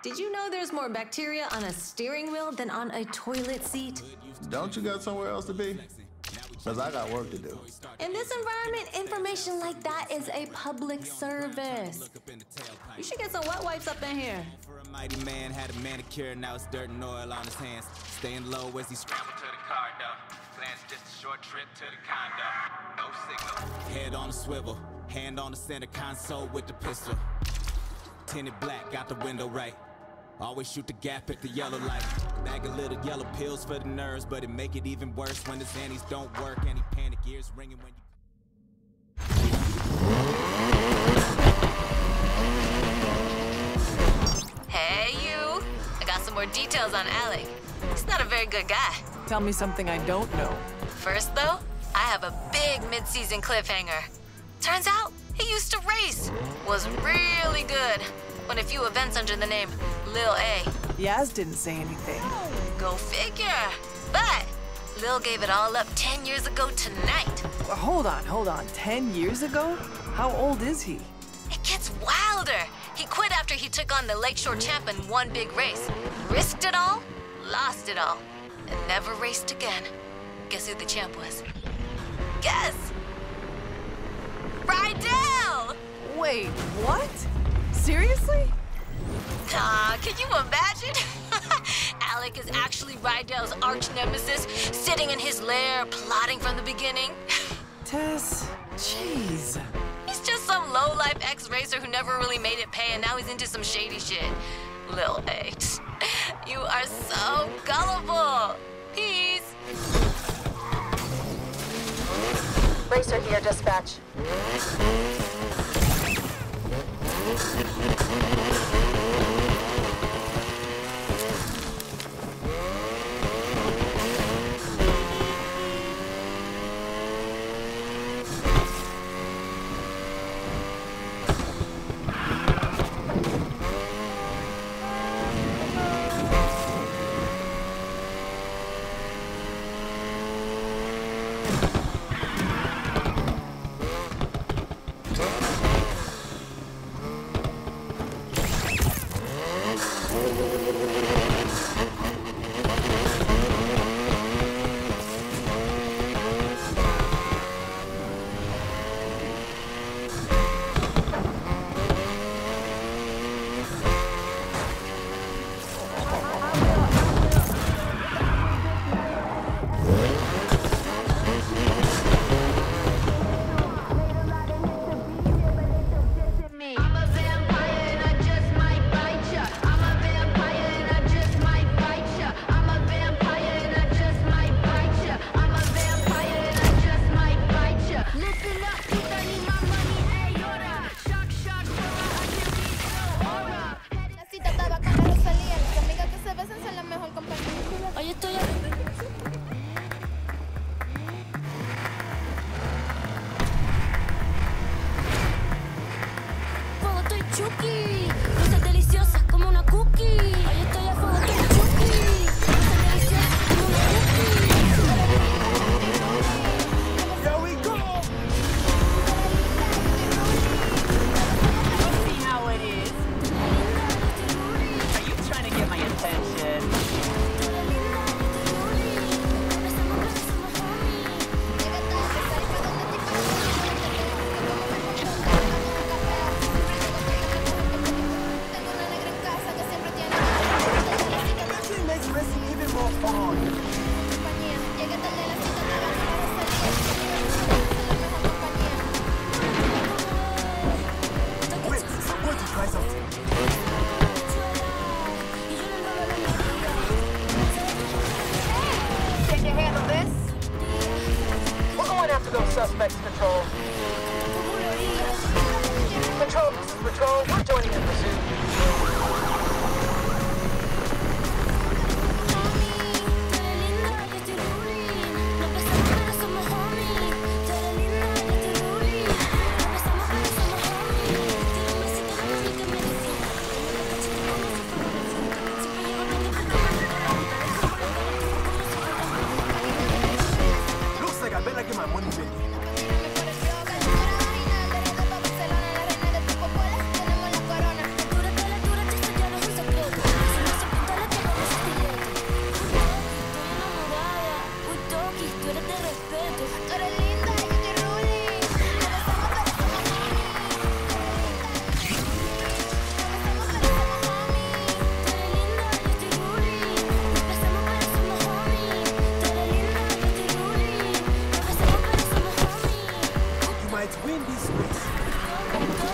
Did you know there's more bacteria on a steering wheel than on a toilet seat? Don't you got somewhere else to be? Because I got work to do. In this environment, information like that is a public service. You should get some wet wipes up in here. For a mighty man had a manicure, now it's dirt and oil on his hands. Staying low as he scrambled to the car door. Plans just a short trip to the condo. No signal. Head on the swivel, hand on the center console with the pistol. Tinted black, got the window right. Always shoot the gap at the yellow light. Bag of little yellow pills for the nerves, but it make it even worse when the Xannies don't work. Any panic ears ringing when you... Hey, you. I got some more details on Alec. He's not a very good guy. Tell me something I don't know. First, though, I have a big mid-season cliffhanger. Turns out, he used to race. Was really good. Won a few events under the name Lil A. Yaz didn't say anything. Go figure. But Lil gave it all up 10 years ago tonight. Hold on. 10 years ago? How old is he? It gets wilder. He quit after he took on the Lakeshore champ in one big race. Risked it all, lost it all, and never raced again. Guess who the champ was? Guess! Rydell! Wait, what? Seriously? Can you imagine? Alec is actually Rydell's arch nemesis, sitting in his lair, plotting from the beginning. Tess, jeez. He's just some low-life ex-racer who never really made it pay, and now he's into some shady shit. Lil A. You are so gullible. Peace. Racer here, dispatch. might win this race.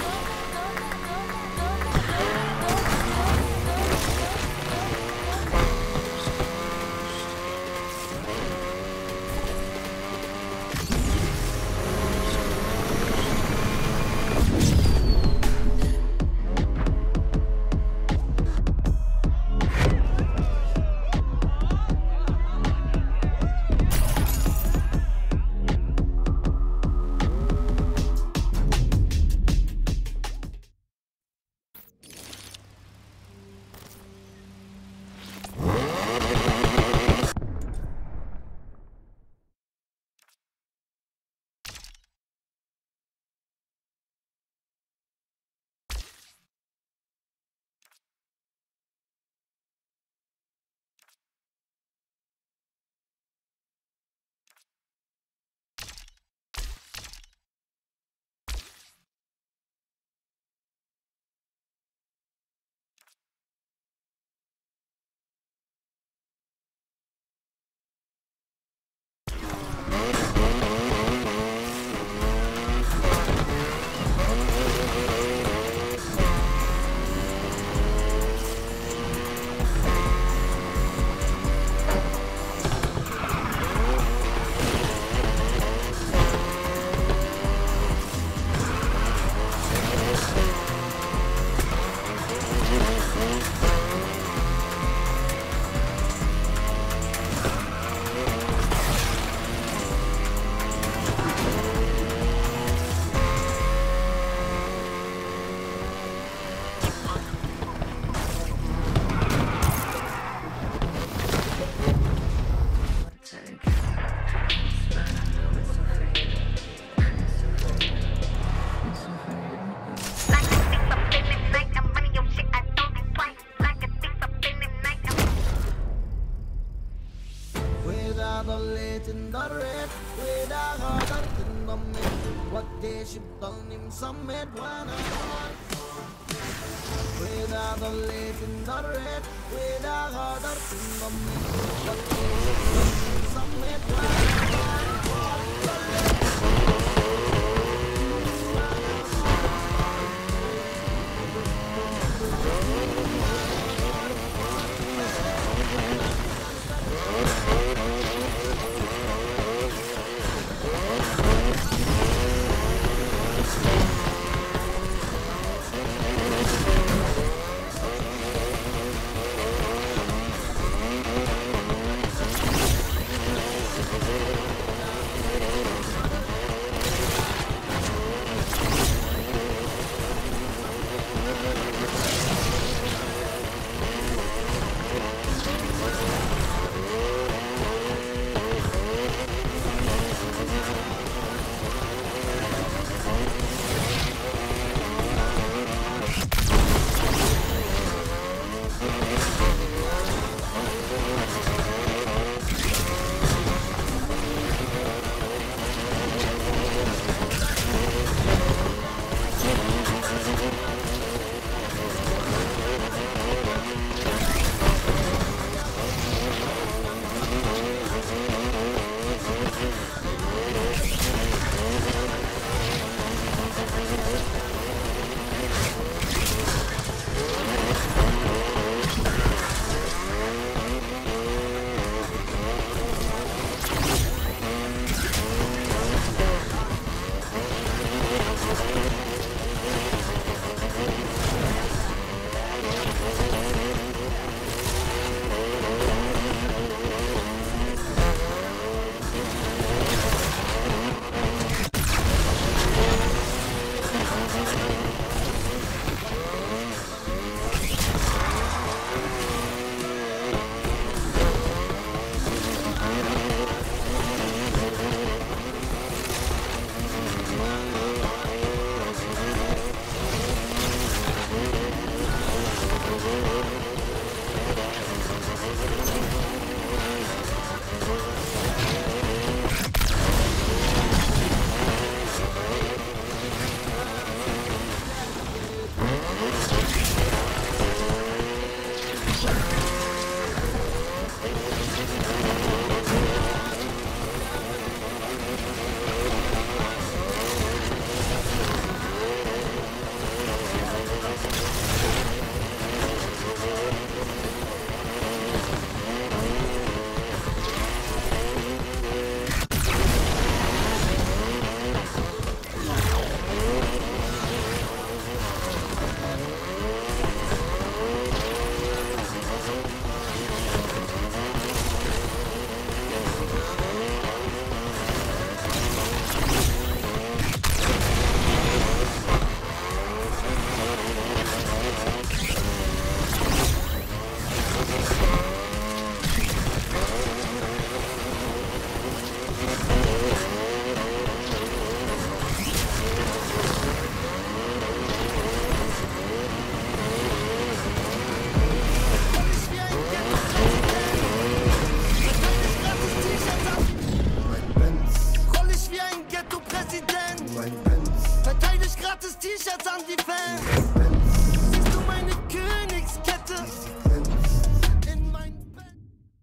The legendary with a heart in the mid. What they should done him some mid one. With the legendary with a heart in the mid. What they should done him some mid one. ich gratis T-Shirts an die Fans. Siehst du meine Königskette? In mein Bett.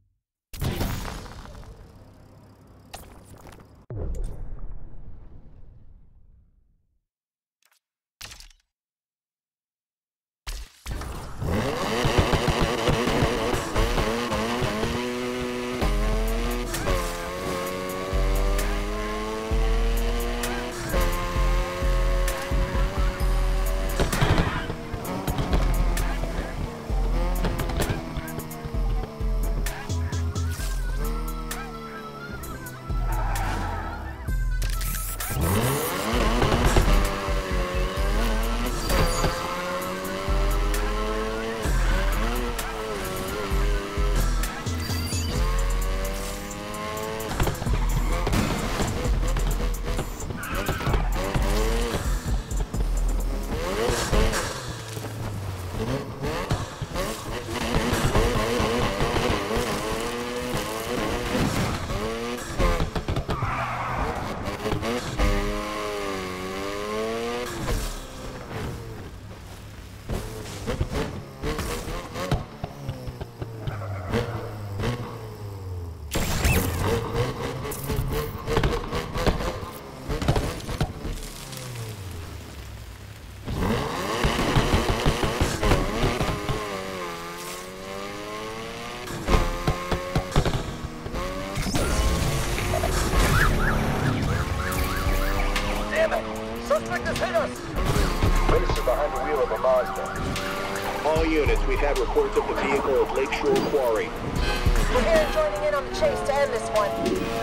All units, we've had reports of the vehicle at Lakeshore Quarry. We're here joining in on the chase to end this one.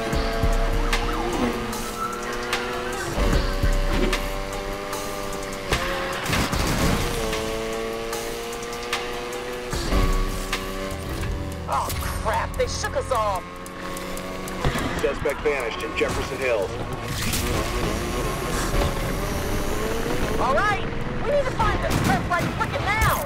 Oh, crap. They shook us all. Suspect vanished in Jefferson Hills. All right. We need to find this trip right frickin' now.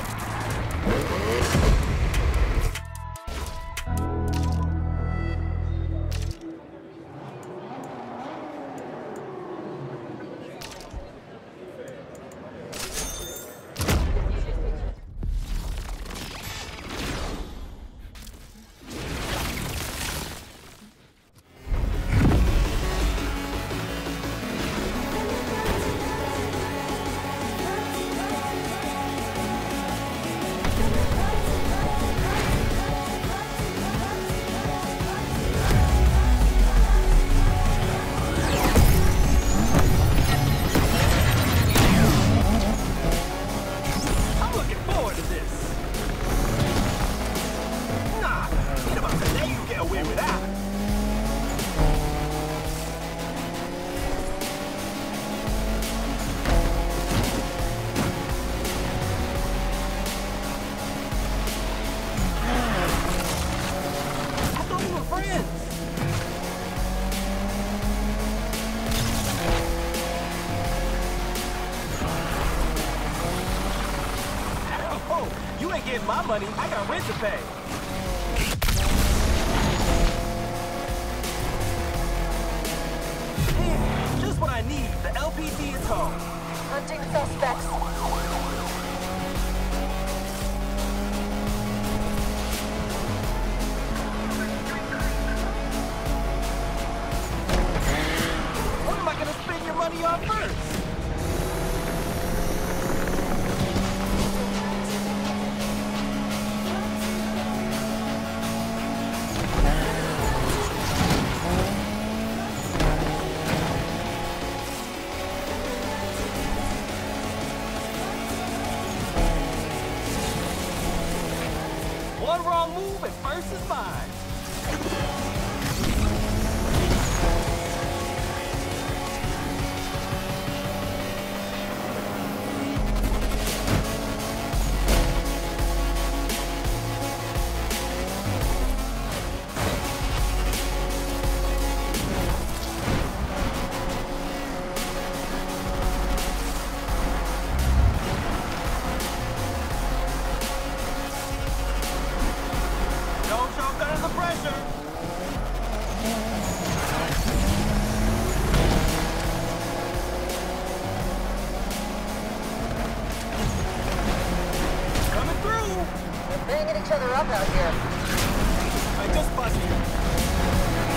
You ain't getting my money. I got rent to pay. Man, just what I need. The LPD is home. Hunting suspects. What am I gonna spend your money on first? One wrong move and first is mine. Don't choke under the her up out here. I just busted you.